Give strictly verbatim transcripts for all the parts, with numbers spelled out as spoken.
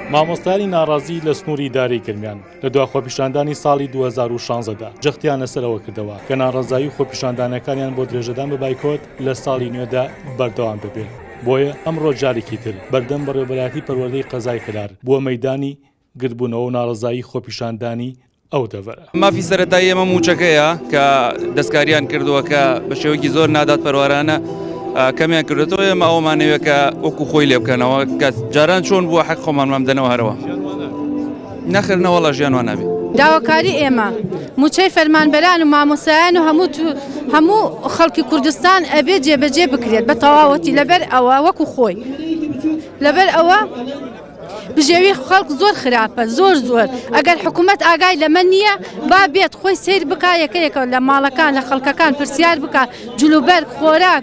مامۆستایانی ناڕازی لە سنووری دارەی گرمیان لە دوا خۆپیشاندانی ساڵی دوو هەزار و شانزەدا جەختیان لەسەرەوە کردەوە کە ناڕەزایی خۆپیشاندانەکانیان بۆ درێژەدان بە بایکۆت لە ساڵی نوێدا بەردەوام ببێت. بۆیە ئەمڕۆ جارێکی تر بەردەم بەڕێوەبەرایەتی پەروەردەی قەزای کەلار بووە مەیدانی گرتبوونەوە و ناڕەزایی خۆپیشاندانی ئەو دەڤەرە. مافی سەرەتایی ئەمە موچەکەیە کە دەستکاریان کردووە کە بە شێوەیەکی زۆر نادات پەروەرانە کەمیان کردێتەوە ئێمە ئەومانەوێت کە وەکو خۆی لێ بکەنەوە کە جاران چۆن بووە حەق خۆمان مامدەنەوە هەرەوە نەخرنەوەڵە ژیانوان نابێ. داواکاری ئێمە موچەی فەرمانبەران و مامۆسایان و هەموو هەموو خەڵکی کوردستان ئەبێ جێبەجێ بکرێت بە تەواوەتی لەبەر ئەوە وەکو خۆی لەبەر ئەوە بژێوی خەڵک زۆر خراپە زۆر زۆر ئەگەر حکوومەت ئاگای لەمە نییە با بێت خۆی سیر بکە یەکەیەکە لە ماڵەکان لە خەڵکەکان پرسیار بکە جلوبەرگ خۆراک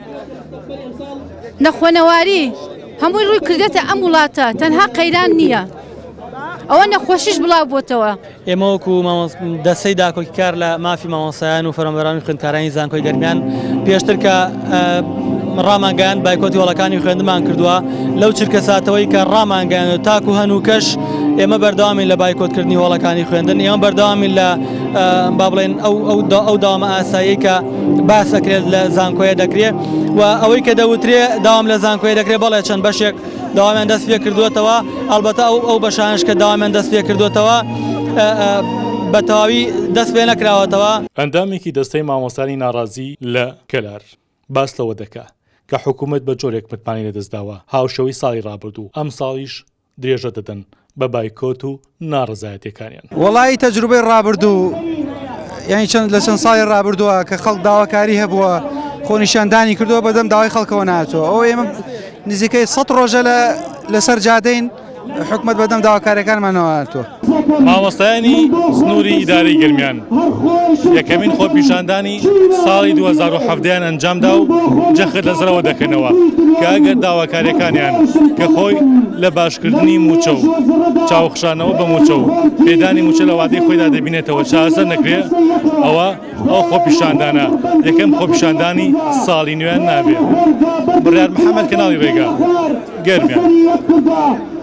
نەخۆنەواری هەمووی ڕووی کردێتە ئەم وڵاتە تەنها قەیران نییە ئەوە نەخۆشیش بڵاو بۆتەوە. ئێمە وەکو دەستەی داکۆکی کار لە مافی مامۆسایان و فەرمانبەرانی خوێندکارانی زانکۆی گەرمیان پێشتر کە ڕامانگەیان بایکۆتی وڵەکانی خوێندمان کردووە لەو چرکە ساتەوەی کە ڕامانگەیان و تاکو هەنووکەش ئێمە بەردەوامین لە بایکۆتکردنی وڵەکانی خوێندن ئێمە بەردەوامین لە با بڵێن ئەو داوامە ئاسایی کە باس دەکرێت لە زانکۆیە دەکرێت و ئەوەی کە دەوترێ داوام لە زانکۆیە دەکرێت بەڵێ چەند بەشێک داوامیان دەست پێ کردووەتەوە ئەلبەتە ئەو ئەو بەشانش کە داوامیان دەست پێ کردووەتەوە بە تەواوی دەست پێ نەکراوەتەوە. ئەندامێکی دەستەی مامۆستانی ناڕازی لە کەلار باس لەوە دەکات کە حکوومەت بە جۆرێک متمانی لەدەستداوە هاوشەوی ساڵی ڕابردوو ئەم ساڵیش درێژە دەدەن بە بایکۆت و ناڕەزایەتیەکانیان. وەڵی تەجروبەی ڕابردوو یعنی چەند لە چەند ساڵی ڕابردووە کە خەڵک داواکاری هەبووە خۆنیشاندانی کردووە بەدەم داوای خەڵکەوە نهاتووە ئەو ئێمە نزیکەی سەد ڕۆژە لەسەر جادەین حکومەت بەدەم داواکاریەکانمانەوەهاتووە. مامۆستایانی سنووری ئیدارەی گرمیان یەکەمین خۆپیشاندانی ساڵی دوو هەزار و حەڤدەیان ئەنجامدا و جەخت لەسەرەوە دەکەنەوە کە ئەگەر داواکاریەکانیان کە خۆی لە باشکردنی موچە و چاوخشانەوە بە موچە و پێدانی موچە لە وادەی خۆیدا دەبینێتەوە چارەسەر نەکرێ ئەوە ئەو خۆپیشاندانە یەکەم خۆپیشاندانی ساڵی نوێیان نابێت. بڕیار محەممەد کەناڵی ڕێگا گەرمیان.